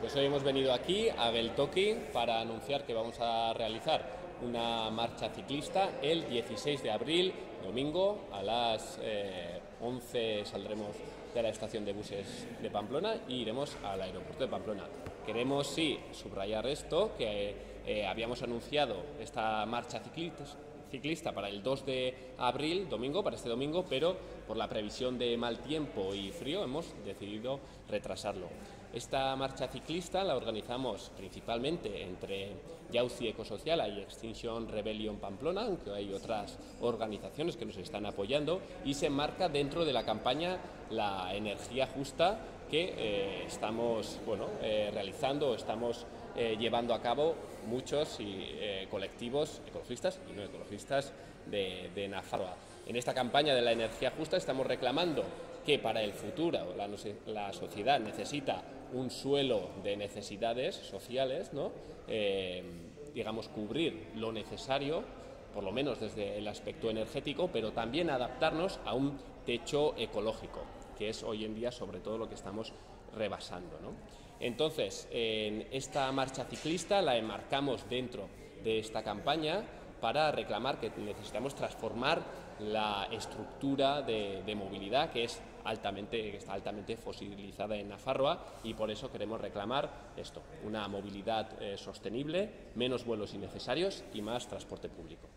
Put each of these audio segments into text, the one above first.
Pues hoy hemos venido aquí a Geltoki para anunciar que vamos a realizar una marcha ciclista el 16 de abril, domingo, a las 11 saldremos de la estación de buses de Pamplona y iremos al aeropuerto de Pamplona. Queremos, sí, subrayar esto, que habíamos anunciado esta marcha ciclista para el 2 de abril, domingo, para este domingo, pero por la previsión de mal tiempo y frío hemos decidido retrasarlo. Esta marcha ciclista la organizamos principalmente entre Jauzi Ecosociala y Extinction Rebellion Pamplona, aunque hay otras organizaciones que nos están apoyando, y se enmarca dentro de la campaña La Energía Justa que estamos realizando, estamos llevando a cabo muchos colectivos ecologistas y no ecologistas de Nafarroa. En esta campaña de la energía justa estamos reclamando que para el futuro la sociedad necesita un suelo de necesidades sociales, ¿no? Digamos, cubrir lo necesario, por lo menos desde el aspecto energético, pero también adaptarnos a un techo ecológico, que es hoy en día sobre todo lo que estamos rebasando, ¿no? Entonces, en esta marcha ciclista la enmarcamos dentro de esta campaña para reclamar que necesitamos transformar la estructura de movilidad que está altamente fosilizada en Nafarroa, y por eso queremos reclamar esto, una movilidad sostenible, menos vuelos innecesarios y más transporte público.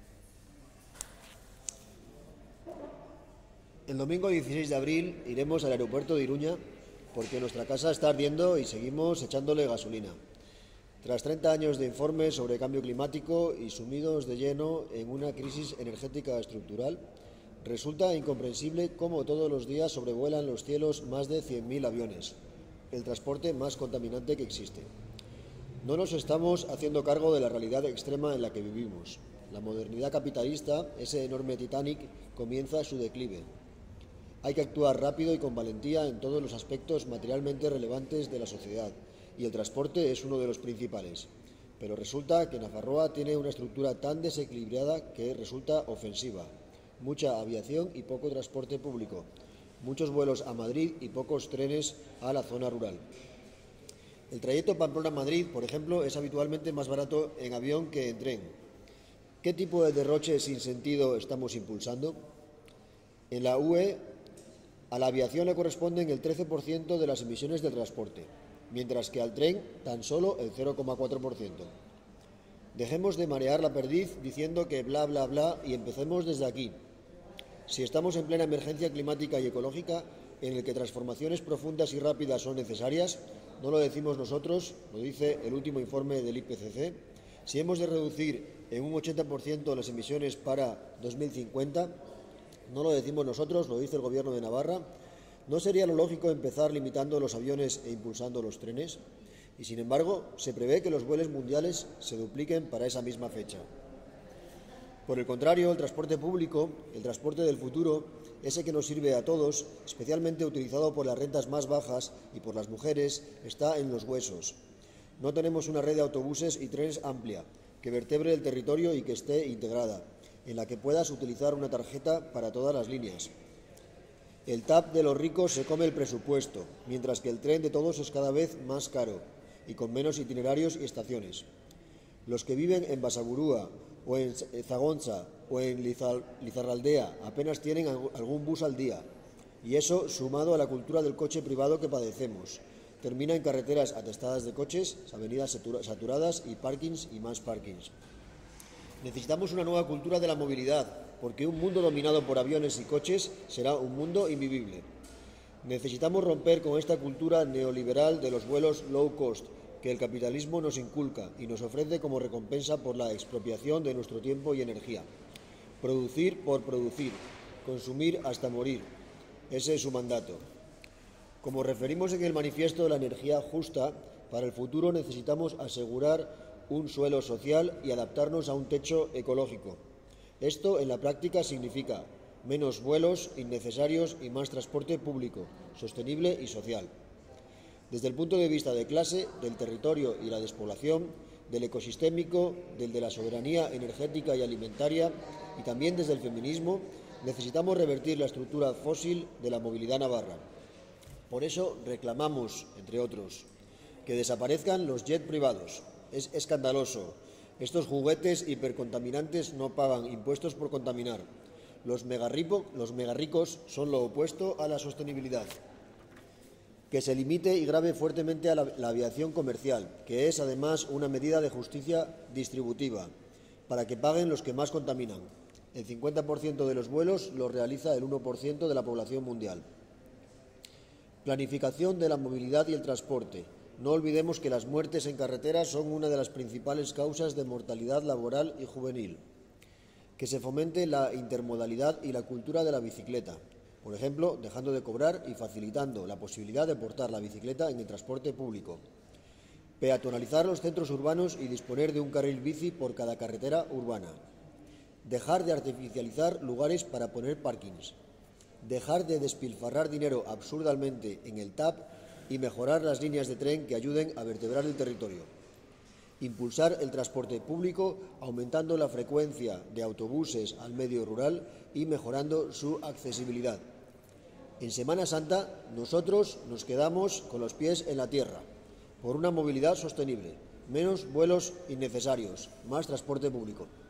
El domingo 16 de abril iremos al aeropuerto de Iruña porque nuestra casa está ardiendo y seguimos echándole gasolina. Tras 30 años de informes sobre cambio climático y sumidos de lleno en una crisis energética estructural, resulta incomprensible cómo todos los días sobrevuelan los cielos más de 100.000 aviones, el transporte más contaminante que existe. No nos estamos haciendo cargo de la realidad extrema en la que vivimos. La modernidad capitalista, ese enorme Titanic, comienza su declive. Hay que actuar rápido y con valentía en todos los aspectos materialmente relevantes de la sociedad, y el transporte es uno de los principales. Pero resulta que Nafarroa tiene una estructura tan desequilibrada que resulta ofensiva. Mucha aviación y poco transporte público. Muchos vuelos a Madrid y pocos trenes a la zona rural. El trayecto Pamplona-Madrid, por ejemplo, es habitualmente más barato en avión que en tren. ¿Qué tipo de derroche sin sentido estamos impulsando? En la UE, a la aviación le corresponden el 13% de las emisiones del transporte, mientras que al tren tan solo el 0,4%. Dejemos de marear la perdiz diciendo que bla, bla, bla y empecemos desde aquí. Si estamos en plena emergencia climática y ecológica, en el que transformaciones profundas y rápidas son necesarias, no lo decimos nosotros, lo dice el último informe del IPCC, si hemos de reducir en un 80% las emisiones para 2050, no lo decimos nosotros, lo dice el Gobierno de Navarra, ¿no sería lo lógico empezar limitando los aviones e impulsando los trenes? Y sin embargo, se prevé que los vuelos mundiales se dupliquen para esa misma fecha. Por el contrario, el transporte público, el transporte del futuro, ese que nos sirve a todos, especialmente utilizado por las rentas más bajas y por las mujeres, está en los huesos. No tenemos una red de autobuses y trenes amplia, que vertebre el territorio y que esté integrada, en la que puedas utilizar una tarjeta para todas las líneas. El TAP de los ricos se come el presupuesto, mientras que el tren de todos es cada vez más caro y con menos itinerarios y estaciones. Los que viven en Basaburúa o en Zagontza o en Lizarraldea apenas tienen algún bus al día, y eso, sumado a la cultura del coche privado que padecemos, termina en carreteras atestadas de coches, avenidas saturadas y parkings y más parkings. Necesitamos una nueva cultura de la movilidad, porque un mundo dominado por aviones y coches será un mundo invivible. Necesitamos romper con esta cultura neoliberal de los vuelos low cost que el capitalismo nos inculca y nos ofrece como recompensa por la expropiación de nuestro tiempo y energía. Producir por producir, consumir hasta morir. Ese es su mandato. Como referimos en el manifiesto de la energía justa, para el futuro necesitamos asegurar un suelo social y adaptarnos a un techo ecológico. Esto en la práctica significa menos vuelos innecesarios y más transporte público, sostenible y social. Desde el punto de vista de clase, del territorio y la despoblación, del ecosistémico, del de la soberanía energética y alimentaria, y también desde el feminismo, necesitamos revertir la estructura fósil de la movilidad navarra. Por eso reclamamos, entre otros, que desaparezcan los jets privados. Es escandaloso. Estos juguetes hipercontaminantes no pagan impuestos por contaminar. Los megarricos son lo opuesto a la sostenibilidad. Que se limite y grave fuertemente a la aviación comercial, que es además una medida de justicia distributiva, para que paguen los que más contaminan. El 50% de los vuelos los realiza el 1% de la población mundial. Planificación de la movilidad y el transporte. No olvidemos que las muertes en carretera son una de las principales causas de mortalidad laboral y juvenil. Que se fomente la intermodalidad y la cultura de la bicicleta, por ejemplo, dejando de cobrar y facilitando la posibilidad de portar la bicicleta en el transporte público. Peatonalizar los centros urbanos y disponer de un carril bici por cada carretera urbana. Dejar de artificializar lugares para poner parkings. Dejar de despilfarrar dinero absurdamente en el TAP y mejorar las líneas de tren que ayuden a vertebrar el territorio. Impulsar el transporte público aumentando la frecuencia de autobuses al medio rural y mejorando su accesibilidad. En Semana Santa nosotros nos quedamos con los pies en la tierra por una movilidad sostenible, menos vuelos innecesarios, más transporte público.